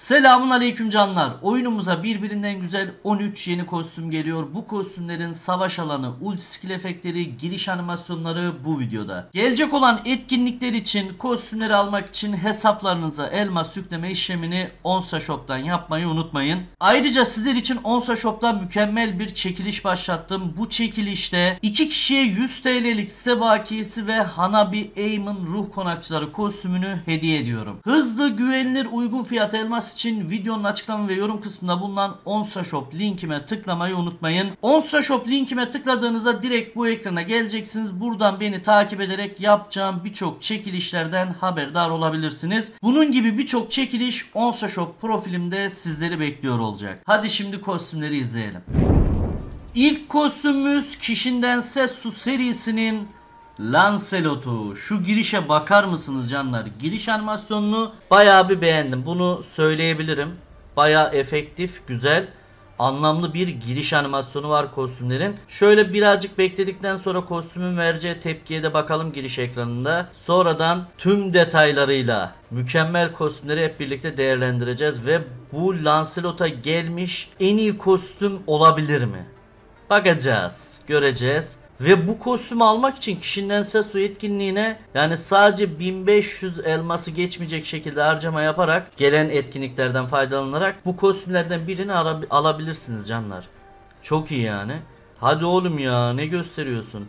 Selamun aleyküm canlar. Oyunumuza birbirinden güzel 13 yeni kostüm geliyor. Bu kostümlerin savaş alanı, ulti skill efektleri, giriş animasyonları bu videoda. Gelecek olan etkinlikler için kostümleri almak için hesaplarınıza elmas yükleme işlemini Onsa Shop'tan yapmayı unutmayın. Ayrıca sizler için Onsa Shop'tan mükemmel bir çekiliş başlattım. Bu çekilişte 2 kişiye 100 TL'lik site bakiyesi ve Hanabi Aim'in ruh konakçıları kostümünü hediye ediyorum. Hızlı, güvenilir, uygun fiyat elmas için videonun açıklama ve yorum kısmında bulunan Onsa Shop linkime tıklamayı unutmayın. Onsa Shop linkime tıkladığınızda direkt bu ekrana geleceksiniz. Buradan beni takip ederek yapacağım birçok çekilişlerden haberdar olabilirsiniz. Bunun gibi birçok çekiliş Onsa Shop profilimde sizleri bekliyor olacak. Hadi şimdi kostümleri izleyelim. İlk kostümümüz Kishinden Setsu serisinin Lancelot'u. Şu girişe bakar mısınız canlar? Giriş animasyonunu bayağı bir beğendim. Bunu söyleyebilirim. Bayağı efektif, güzel, anlamlı bir giriş animasyonu var kostümlerin. Şöyle birazcık bekledikten sonra kostümün vereceği tepkiye de bakalım giriş ekranında. Sonradan tüm detaylarıyla mükemmel kostümleri hep birlikte değerlendireceğiz ve bu Lancelot'a gelmiş en iyi kostüm olabilir mi? Bakacağız, göreceğiz. Ve bu kostümü almak için Kishinden Setsu etkinliğine yani sadece 1500 elması geçmeyecek şekilde harcama yaparak gelen etkinliklerden faydalanarak bu kostümlerden birini alabilirsiniz canlar. Çok iyi yani. Hadi oğlum ya, ne gösteriyorsun?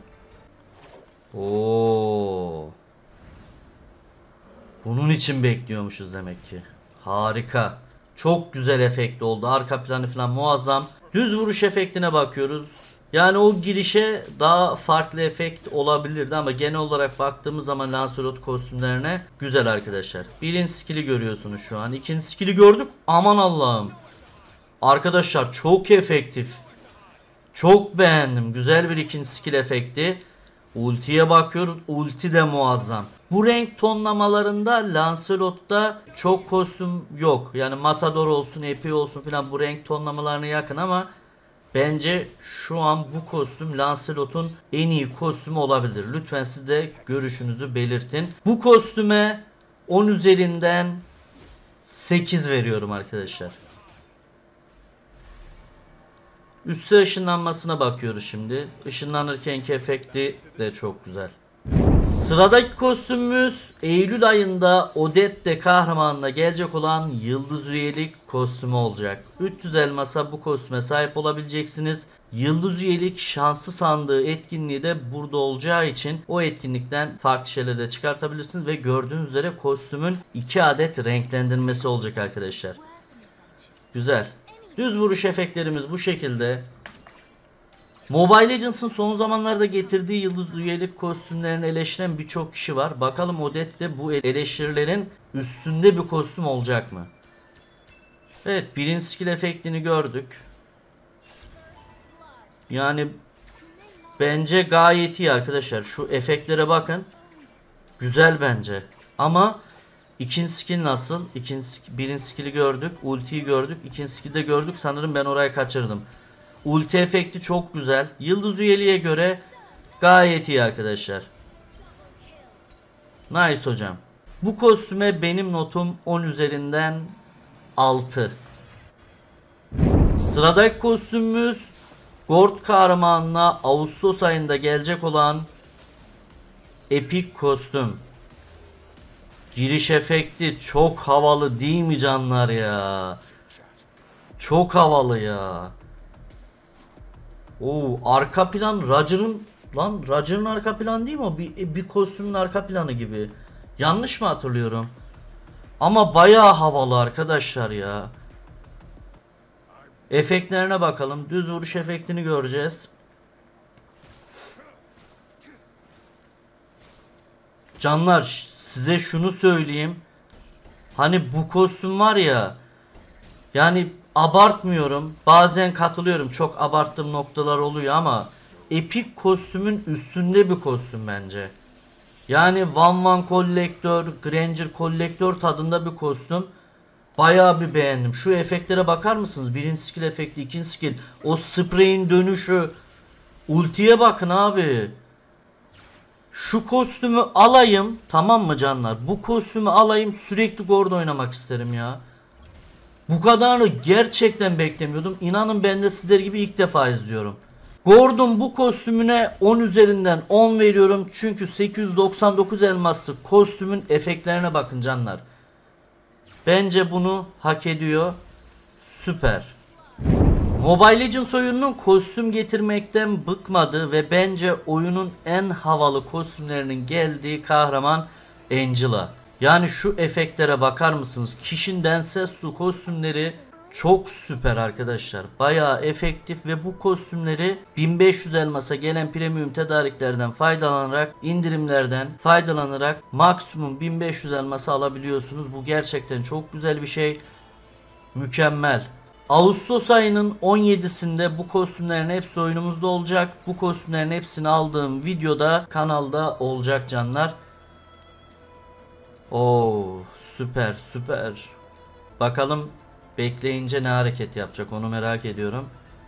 Oo. Bunun için bekliyormuşuz demek ki. Harika. Çok güzel efekt oldu. Arka planı falan muazzam. Düz vuruş efektine bakıyoruz. Yani o girişe daha farklı efekt olabilirdi ama genel olarak baktığımız zaman Lancelot kostümlerine güzel arkadaşlar. Birinci skill'i görüyorsunuz şu an. İkinci skill'i gördük. Aman Allah'ım. Arkadaşlar çok efektif. Çok beğendim. Güzel bir ikinci skill efekti. Ultiye bakıyoruz. Ulti de muazzam. Bu renk tonlamalarında Lancelot'ta çok kostüm yok. Yani Matador olsun, Epi olsun filan bu renk tonlamalarına yakın ama bence şu an bu kostüm Lancelot'un en iyi kostümü olabilir. Lütfen siz de görüşünüzü belirtin. Bu kostüme 10 üzerinden 8 veriyorum arkadaşlar. Üste ışınlanmasına bakıyoruz şimdi. Işınlanırkenki efekti de çok güzel. Sıradaki kostümümüz Eylül ayında Odette kahramanına gelecek olan Yıldız üyelik kostümü olacak. 300 elmasa bu kostüme sahip olabileceksiniz. Yıldız üyelik şanslı sandığı etkinliği de burada olacağı için o etkinlikten farklı şeyler de çıkartabilirsiniz ve gördüğünüz üzere kostümün 2 adet renklendirmesi olacak arkadaşlar. Güzel. Düz vuruş efektlerimiz bu şekilde. Mobile Legends'ın son zamanlarda getirdiği yıldız üyelik kostümlerini eleştiren birçok kişi var. Bakalım Odette bu eleştirilerin üstünde bir kostüm olacak mı? Evet, birinci skill efektini gördük. Yani bence gayet iyi arkadaşlar. Şu efektlere bakın. Güzel bence. Ama ikinci skill nasıl? Birinci skill'i gördük. Ultiyi gördük. İkinci skill'i de gördük. Sanırım ben orayı kaçırdım. Ulti efekti çok güzel. Yıldız üyeliğe göre gayet iyi arkadaşlar. Nice hocam. Bu kostüme benim notum 10 üzerinden 6. Sıradaki kostümümüz Gord kahramanına Ağustos ayında gelecek olan epik kostüm. Giriş efekti çok havalı değil mi canlar ya? Çok havalı ya. Oo, arka plan Roger'ın arka planı değil mi o? Bir kostümün arka planı gibi. Yanlış mı hatırlıyorum? Ama bayağı havalı arkadaşlar ya. Efektlerine bakalım. Düz vuruş efektini göreceğiz. Canlar size şunu söyleyeyim. Hani bu kostüm var ya. Yani abartmıyorum. Bazen katılıyorum. Çok abarttığım noktalar oluyor ama epik kostümün üstünde bir kostüm bence. Yani One Collector, Granger Collector tadında bir kostüm. Bayağı bir beğendim. Şu efektlere bakar mısınız? Birinci skill efekti, ikinci skill. O spray'in dönüşü. Ultiye bakın abi. Şu kostümü alayım. Tamam mı canlar? Bu kostümü alayım. Sürekli Gord oynamak isterim ya. Bu kadarını gerçekten beklemiyordum. İnanın ben de sizler gibi ilk defa izliyorum. Gordon bu kostümüne 10 üzerinden 10 veriyorum. Çünkü 899 elmaslı kostümün efektlerine bakın canlar. Bence bunu hak ediyor. Süper. Mobile Legends oyununun kostüm getirmekten bıkmadığı ve bence oyunun en havalı kostümlerinin geldiği kahraman Angela. Yani şu efektlere bakar mısınız? Kishin Densetsu kostümleri çok süper arkadaşlar. Bayağı efektif ve bu kostümleri 1500 elmasa gelen premium tedariklerden faydalanarak, indirimlerden faydalanarak maksimum 1500 elmasa alabiliyorsunuz. Bu gerçekten çok güzel bir şey. Mükemmel. Ağustos ayının 17'sinde bu kostümlerin hepsi oyunumuzda olacak. Bu kostümlerin hepsini aldığım videoda kanalda olacak canlar. Oo, süper süper. Bakalım bekleyince ne hareket yapacak onu merak ediyorum.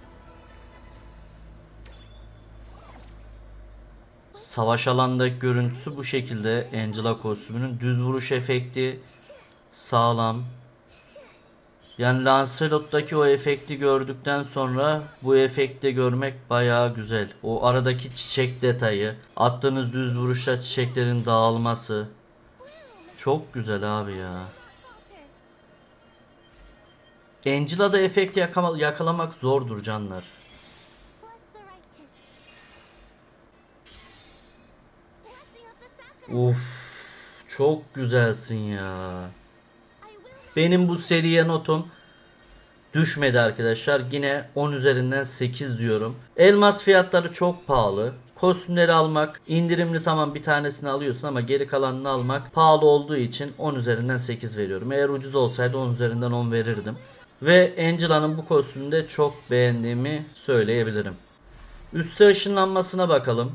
Savaş alandaki görüntüsü bu şekilde. Angela kostümünün düz vuruş efekti sağlam. Yani Lancelot'taki o efekti gördükten sonra bu efekti görmek bayağı güzel. O aradaki çiçek detayı, attığınız düz vuruşla çiçeklerin dağılması çok güzel abi ya. Angela'da efekt yakalamak zordur canlar. Uf, çok güzelsin ya. Benim bu seriye notum düşmedi arkadaşlar. Yine 10 üzerinden 8 diyorum. Elmas fiyatları çok pahalı. Kostümleri almak indirimli, tamam bir tanesini alıyorsun ama geri kalanını almak pahalı olduğu için 10 üzerinden 8 veriyorum. Eğer ucuz olsaydı 10 üzerinden 10 verirdim. Ve Angela'nın bu kostümünü de çok beğendiğimi söyleyebilirim. Üste ışınlanmasına bakalım.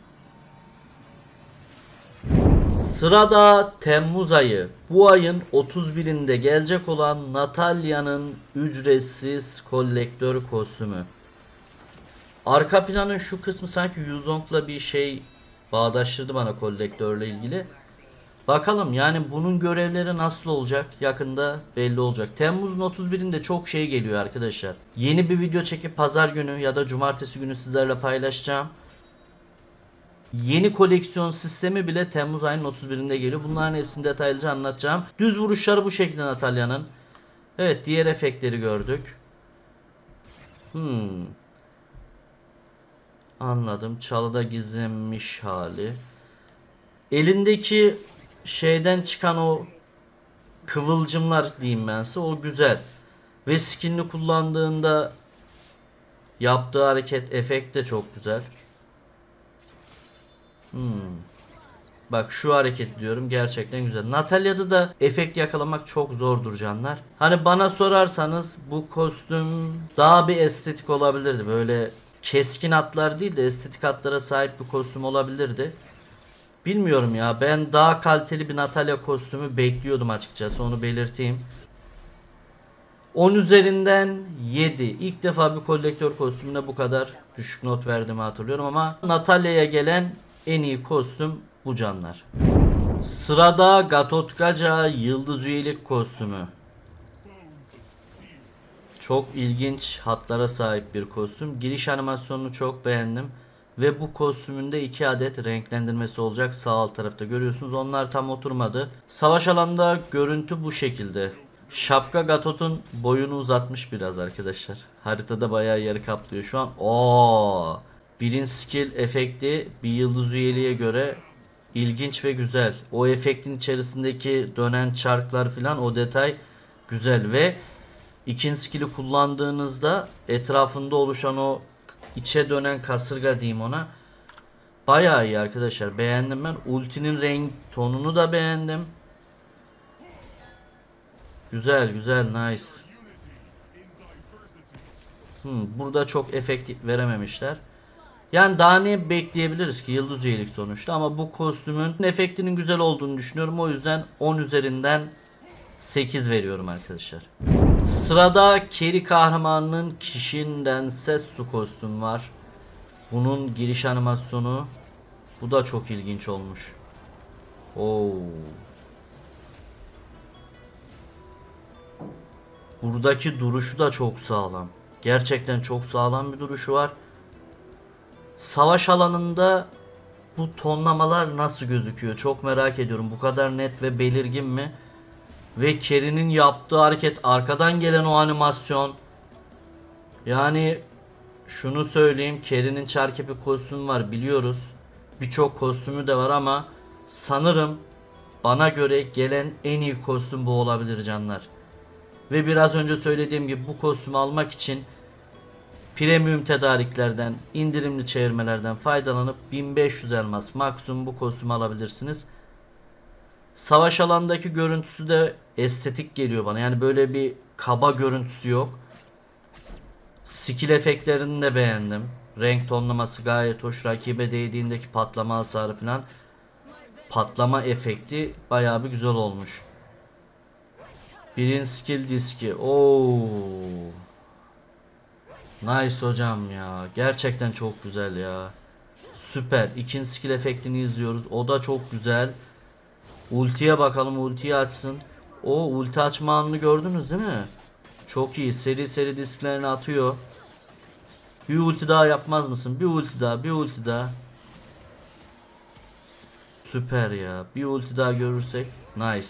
Sırada Temmuz ayı. Bu ayın 31'inde gelecek olan Natalia'nın ücretsiz kolektör kostümü. Arka planın şu kısmı sanki Yuzong'la bir şey bağdaştırdı bana kolektörle ilgili. Bakalım yani bunun görevleri nasıl olacak, yakında belli olacak. Temmuz'un 31'inde çok şey geliyor arkadaşlar. Yeni bir video çekip pazar günü ya da cumartesi günü sizlerle paylaşacağım. Yeni koleksiyon sistemi bile Temmuz ayının 31'inde geliyor. Bunların hepsini detaylıca anlatacağım. Düz vuruşları bu şekilde Natalia'nın. Evet, diğer efektleri gördük. Anladım. Çalıda gizlenmiş hali. Elindeki şeyden çıkan o kıvılcımlar diyeyim ben size, o güzel. Ve skinini kullandığında yaptığı hareket, efekt de çok güzel. Bak şu hareket diyorum, gerçekten güzel. Natalia'da da efekt yakalamak çok zordur canlar. Hani bana sorarsanız bu kostüm daha bir estetik olabilirdi. Böyle keskin hatlar değil de estetik hatlara sahip bir kostüm olabilirdi. Bilmiyorum ya, ben daha kaliteli bir Natalia kostümü bekliyordum açıkçası, onu belirteyim. 10 üzerinden 7. İlk defa bir kolektör kostümüne bu kadar düşük not verdiğimi hatırlıyorum ama Natalia'ya gelen en iyi kostüm bu canlar. Sırada Gatotkaca Yıldız Üyelik kostümü. Çok ilginç hatlara sahip bir kostüm. Giriş animasyonunu çok beğendim. Ve bu kostümün de 2 adet renklendirmesi olacak. Sağ alt tarafta görüyorsunuz. Onlar tam oturmadı. Savaş alanında görüntü bu şekilde. Şapka Gatot'un boyunu uzatmış biraz arkadaşlar. Haritada bayağı yeri kaplıyor şu an. Birin skill efekti bir yıldız üyeliğe göre ilginç ve güzel. O efektin içerisindeki dönen çarklar filan, o detay güzel ve ikinci skill'i kullandığınızda etrafında oluşan o içe dönen kasırga diyeyim ona, bayağı iyi arkadaşlar, beğendim ben. Ultinin renk tonunu da beğendim. Güzel güzel, nice. Burada çok efekt verememişler. Yani daha ne bekleyebiliriz ki, yıldız üyelik sonuçta, ama bu kostümün efektinin güzel olduğunu düşünüyorum. O yüzden 10 üzerinden 8 veriyorum arkadaşlar. Sırada Keri kahramanının Kishin Densetsu kostüm var. Bunun giriş animasyonu, bu da çok ilginç olmuş. Buradaki duruşu da çok sağlam. Gerçekten çok sağlam bir duruşu var. Savaş alanında bu tonlamalar nasıl gözüküyor? Çok merak ediyorum. Bu kadar net ve belirgin mi? Ve Kerry'nin yaptığı hareket, arkadan gelen o animasyon. Yani şunu söyleyeyim. Kerry'nin çarkepi kostümü var biliyoruz. Birçok kostümü de var ama sanırım bana göre gelen en iyi kostüm bu olabilir canlar. Ve biraz önce söylediğim gibi bu kostümü almak için premium tedariklerden, indirimli çevirmelerden faydalanıp 1500 elmas maksimum bu kostümü alabilirsiniz. Savaş alandaki görüntüsü de estetik geliyor bana. Yani böyle bir kaba görüntüsü yok. Skill efektlerini de beğendim. Renk tonlaması gayet hoş. Rakibe değdiğindeki patlama hasarı falan. Patlama efekti bayağı bir güzel olmuş. Birin skill diski. Oo. Nice hocam ya. Gerçekten çok güzel ya. Süper. İkinci skill efektini izliyoruz. O da çok güzel. Ultiye bakalım. Ultiyi açsın. O ulti açma anını gördünüz değil mi? Çok iyi. Seri seri disklerini atıyor. Bir ulti daha yapmaz mısın? Bir ulti daha. Bir ulti daha. Süper ya. Bir ulti daha görürsek. Nice.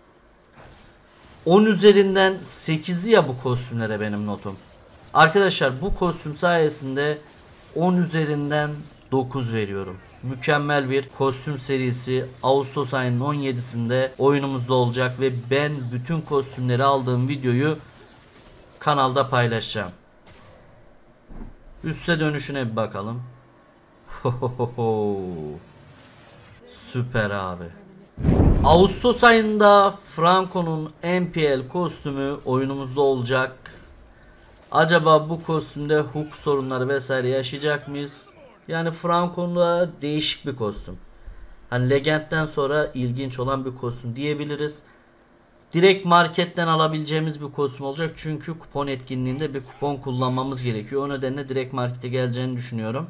10 üzerinden 8'i ya bu kostümlere benim notum. Arkadaşlar bu kostüm sayesinde 10 üzerinden 9 veriyorum. Mükemmel bir kostüm serisi Ağustos ayının 17'sinde oyunumuzda olacak ve ben bütün kostümleri aldığım videoyu kanalda paylaşacağım. Üste dönüşüne bir bakalım. Süper abi. Ağustos ayında Franco'nun MPL kostümü oyunumuzda olacak. Acaba bu kostümde hook sorunları vesaire yaşayacak mıyız? Yani Franco'nun değişik bir kostüm. Hani Legend'den sonra ilginç olan bir kostüm diyebiliriz. Direkt marketten alabileceğimiz bir kostüm olacak. Çünkü kupon etkinliğinde bir kupon kullanmamız gerekiyor. O nedenle direkt markete geleceğini düşünüyorum.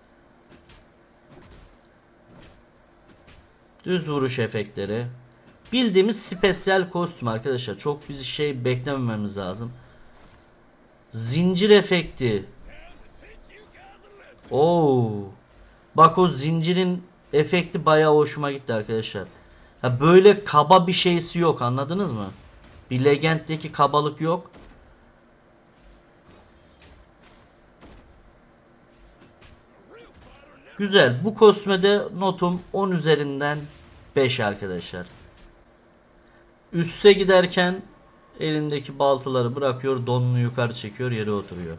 Düz vuruş efektleri. Bildiğimiz spesiyel kostüm arkadaşlar. Çok bir şey beklemememiz lazım. Zincir efekti. Oo. Bak o zincirin efekti bayağı hoşuma gitti arkadaşlar. Ya böyle kaba bir şeysi yok, anladınız mı? Bir Legend'deki kabalık yok. Güzel. Bu kostümde notum 10 üzerinden 5 arkadaşlar. Üste giderken elindeki baltaları bırakıyor, donunu yukarı çekiyor, yere oturuyor.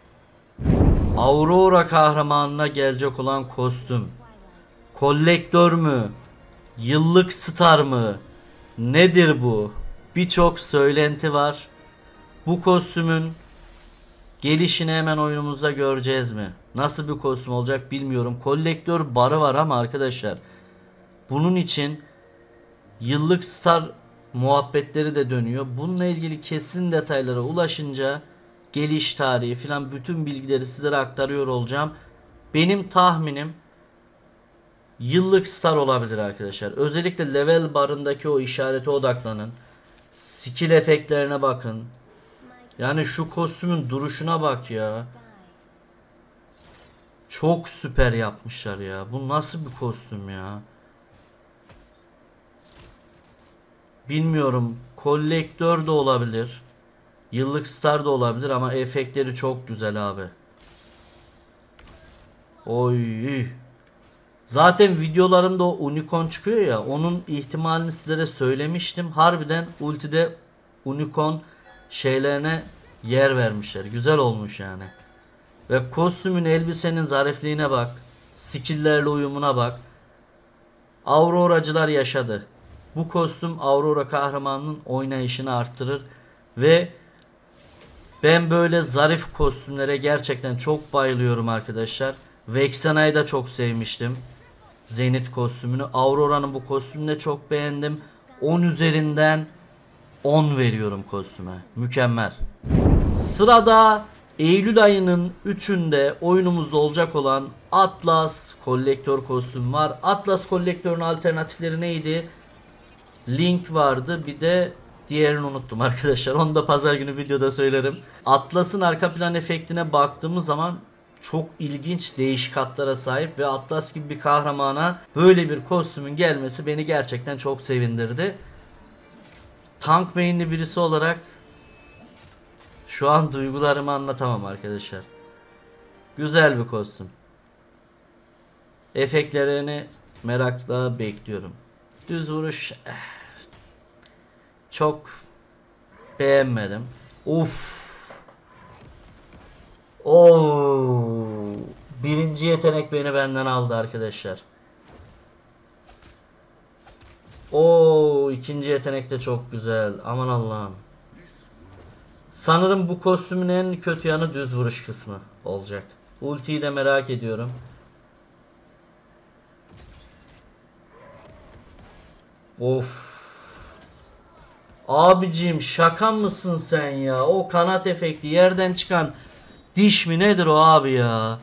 Aurora kahramanına gelecek olan kostüm. Kolektör mü? Yıllık star mı? Nedir bu? Birçok söylenti var. Bu kostümün gelişini hemen oyunumuzda göreceğiz mi? Nasıl bir kostüm olacak bilmiyorum. Kolektör barı var ama arkadaşlar bunun için yıllık star muhabbetleri de dönüyor. Bununla ilgili kesin detaylara ulaşınca geliş tarihi filan bütün bilgileri sizlere aktarıyor olacağım. Benim tahminim yıllık star olabilir arkadaşlar. Özellikle level barındaki o işarete odaklanın. Skill efektlerine bakın. Yani şu kostümün duruşuna bak ya. Çok süper yapmışlar ya. Bu nasıl bir kostüm ya? Bilmiyorum. Kolektör de olabilir. Yıllık star da olabilir ama efektleri çok güzel abi. Oy. Zaten videolarımda o unicorn çıkıyor ya. Onun ihtimalini sizlere söylemiştim. Harbiden ultide unicorn şeylerine yer vermişler. Güzel olmuş yani. Ve kostümün, elbisenin zarifliğine bak. Skill'lerle uyumuna bak. Auroracılar yaşadı. Bu kostüm Aurora kahramanının oynayışını arttırır ve ben böyle zarif kostümlere gerçekten çok bayılıyorum arkadaşlar. Vexena'yı da çok sevmiştim. Zenith kostümünü. Aurora'nın bu kostümünü de çok beğendim. 10 üzerinden 10 veriyorum kostüme. Mükemmel. Sırada Eylül ayının 3'ünde oyunumuzda olacak olan Atlas kolektör kostüm var. Atlas kolektörün alternatifleri neydi? Link vardı. Bir de diğerini unuttum arkadaşlar. Onu da pazar günü videoda söylerim. Atlas'ın arka plan efektine baktığımız zaman çok ilginç değişik hatlara sahip ve Atlas gibi bir kahramana böyle bir kostümün gelmesi beni gerçekten çok sevindirdi. Tank main'li birisi olarak şu an duygularımı anlatamam arkadaşlar. Güzel bir kostüm. Efektlerini merakla bekliyorum. Düz vuruş çok beğenmedim. Uf. Oo. Birinci yetenek beni benden aldı arkadaşlar. Oo, ikinci yetenek de çok güzel. Aman Allah'ım. Sanırım bu kostümün en kötü yanı düz vuruş kısmı olacak. Ultiyi de merak ediyorum. Of. Abicim şaka mısın sen ya? O kanat efekti yerden çıkan diş mi nedir o abi ya?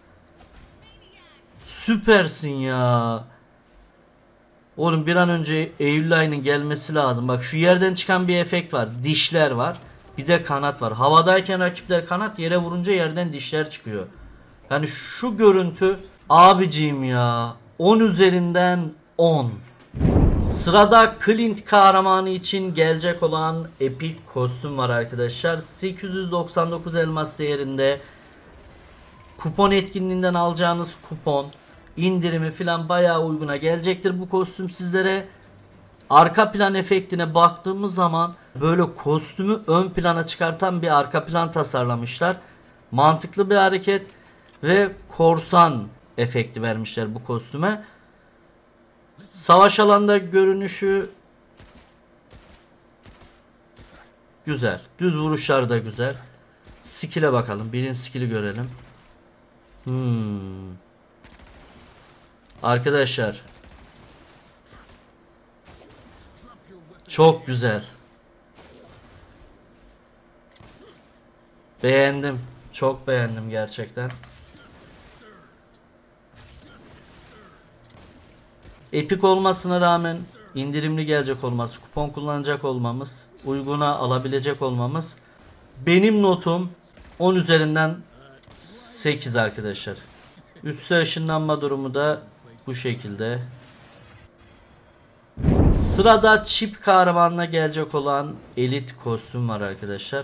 Süpersin ya. Oğlum bir an önce Eylül ayının gelmesi lazım. Bak şu yerden çıkan bir efekt var. Dişler var. Bir de kanat var. Havadayken rakipler kanat, yere vurunca yerden dişler çıkıyor. Yani şu görüntü abicim ya. 10 üzerinden 10. Sırada Clint kahramanı için gelecek olan epik kostüm var arkadaşlar. 899 elmas değerinde. Kupon etkinliğinden alacağınız kupon indirimi falan bayağı uyguna gelecektir bu kostüm sizlere. Arka plan efektine baktığımız zaman böyle kostümü ön plana çıkartan bir arka plan tasarlamışlar. Mantıklı bir hareket ve korsan efekti vermişler bu kostüme. Savaş alanda görünüşü güzel. Düz vuruşlar da güzel. Skill'e bakalım. Birinci skill'i görelim. Arkadaşlar çok güzel. Beğendim. Çok beğendim gerçekten. Epik olmasına rağmen indirimli gelecek olması, kupon kullanacak olmamız, uyguna alabilecek olmamız. Benim notum 10 üzerinden 8 arkadaşlar. Üste ışınlanma durumu da bu şekilde. Sırada çip kahramanına gelecek olan elit kostüm var arkadaşlar.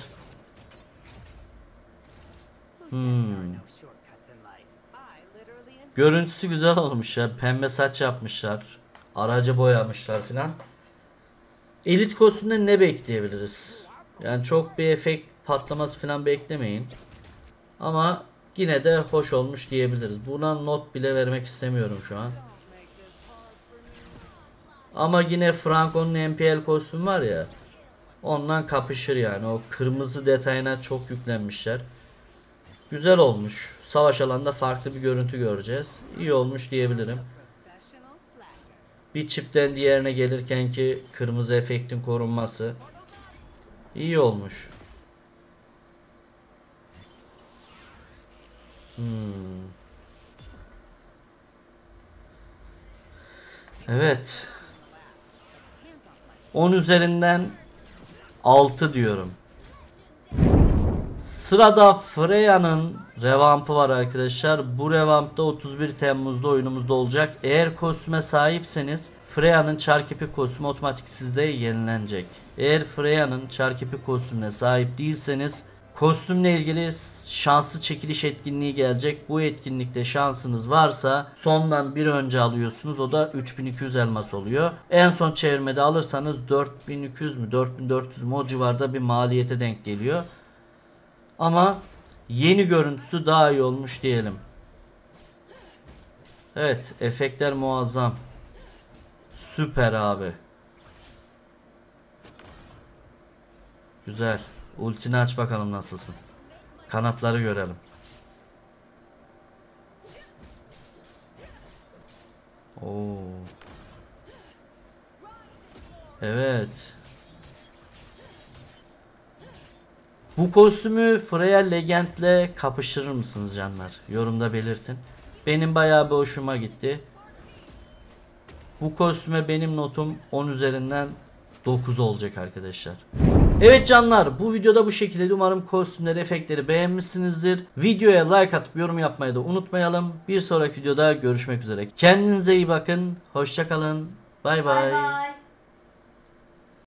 Görüntüsü güzel olmuş ya. Pembe saç yapmışlar. Aracı boyamışlar filan. Elit kostümde ne bekleyebiliriz? Yani çok bir efekt patlaması filan beklemeyin. Ama yine de hoş olmuş diyebiliriz. Buna not bile vermek istemiyorum şu an. Ama yine Franco'nun MPL kostümü var ya. Ondan kapışır yani. O kırmızı detayına çok yüklenmişler. Güzel olmuş. Savaş alanında farklı bir görüntü göreceğiz. İyi olmuş diyebilirim. Bir çipten diğerine gelirken ki kırmızı efektin korunması iyi olmuş. Evet. 10 üzerinden 6 diyorum. Sırada Freya'nın revampı var arkadaşlar. Bu revamp da 31 Temmuz'da oyunumuzda olacak. Eğer kostüme sahipseniz Freya'nın çarkipi kostümü otomatik sizde yenilenecek. Eğer Freya'nın çarkipi kostümüne sahip değilseniz kostümle ilgili şanslı çekiliş etkinliği gelecek. Bu etkinlikte şansınız varsa sondan bir önce alıyorsunuz. O da 3200 elmas oluyor. En son çevirmede alırsanız 4200 mü 4400 mü o civarda bir maliyete denk geliyor. Ama yeni görüntüsü daha iyi olmuş diyelim. Evet, efektler muazzam. Süper abi. Güzel. Ultini aç bakalım nasılsın. Kanatları görelim. Oo. Evet. Bu kostümü Freya Legend'le kapıştırır mısınız canlar? Yorumda belirtin. Benim bayağı bir hoşuma gitti. Bu kostüme benim notum 10 üzerinden 9 olacak arkadaşlar. Evet canlar, bu videoda bu şekilde. Umarım kostümleri, efektleri beğenmişsinizdir. Videoya like atıp yorum yapmayı da unutmayalım. Bir sonraki videoda görüşmek üzere. Kendinize iyi bakın. Hoşça kalın. Bay Bay bay. bay.